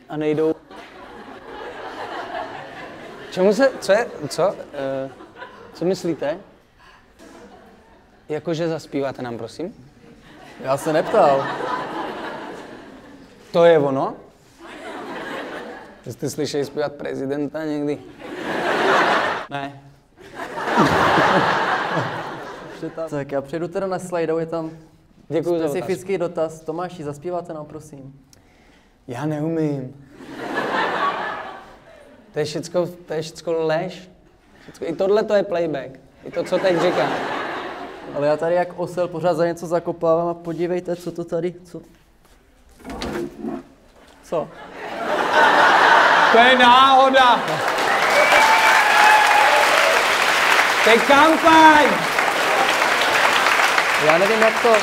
a nejdou. Čemu se, co myslíte? Jakože zaspíváte nám, prosím? Já se neptal. To je ono? Jste slyšeli zpívat prezidenta někdy? Ne. Tak já přijdu teda na slajdu, je tam Děkuji za specifický dotaz. Tomáši, zaspíváte nám, prosím. Já neumím. To je všecko lež. I tohle to je playback. I to, co teď říkám. Ale já tady jak osel pořád za něco zakopávám a podívejte, co to tady, co? Co? To je náhoda. To je kampaň. Já nevím, jak to...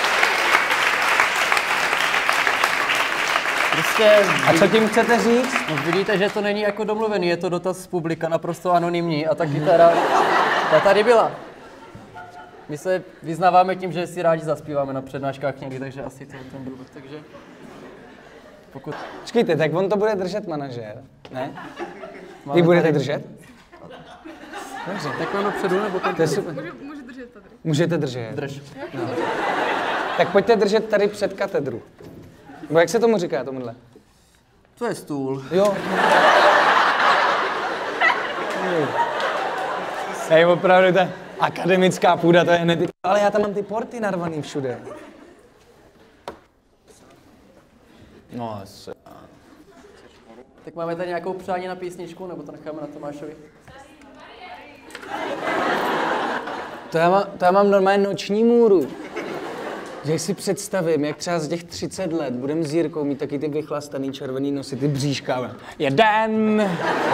Prostě... A co tím chcete říct? No, vidíte, že to není jako domluvený, je to dotaz z publika, naprosto anonymní a ta kytara, ta tady byla. My se vyznáváme tím, že si rádi zaspíváme na přednáškách někdy, takže asi to je ten důvod, takže... Pokud... Počkejte, tak on to bude držet manažér, ne? Vy budete držet? Dobře. Tak mám dopředu, nebo tam? To je super. Může držet tady. Můžete držet. Drž. No. Tak pojďte držet tady před katedru. Nebo jak se tomu říká, tomuhle? To je stůl. Jo. Hej, opravdu ta akademická půda, to je hned. Ale já tam mám ty porty narvaný všude. No, asi. Tak máme tady nějakou přání na písničku, nebo to necháme na Tomášovi? To já mám normálně noční můru. Že si představím, jak třeba z těch 30 let budem s Jirkou mít taky ty vychlastaný červený nosy, ty bříška. Jeden!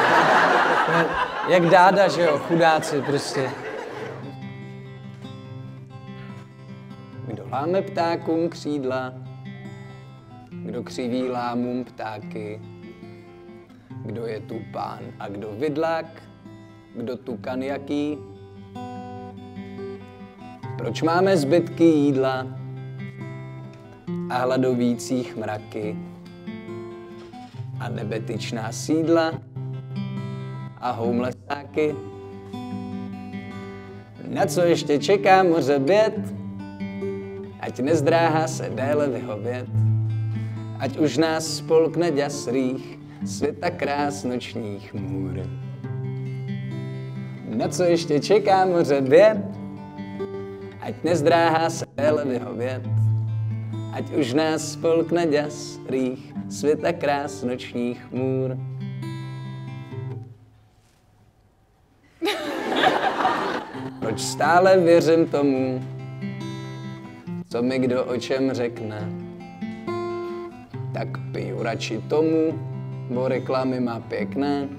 Jak Dáda, že jo, chudáci prostě. Kdo láme ptákům křídla, kdo křiví lámům ptáky, kdo je tu pán a kdo vidlák, kdo tukan jaký. Proč máme zbytky jídla a hladovících mraky a nebetyčná sídla a homelessáky? Na co ještě čeká moře běd, ať nezdráhá se déle vyhovět, ať už nás spolkne děs rých světa krás nočních můr. Na co ještě čeká moře běd, ať nezdráhá se déle vyhovět, ať už nás spolkne děs rých světa krás nočních můr. Proč stále věřím tomu, co mi kdo o čem řekne, tak piju radši tomu, bo reklamy má pěkné.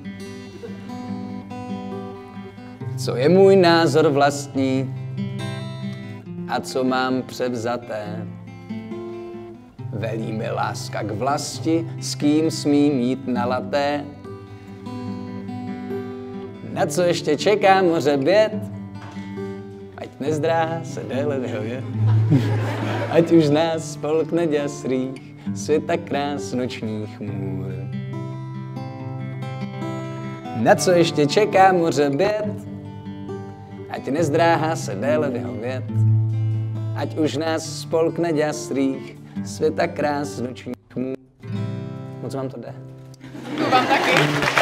Co je můj názor vlastní a co mám převzaté, velí mi láska k vlasti, s kým smím jít na laté. Na co ještě čeká moře běd, ať nezdráhá se déle vyhovět, ať už nás spolkne děs rých světa krás nočních můr. Na co ještě čeká moře běd, ať nezdráhá se déle vyhovět, ať už nás spolkne děs rých světa krás nočních můr. Moc vám to jde. To vám taky.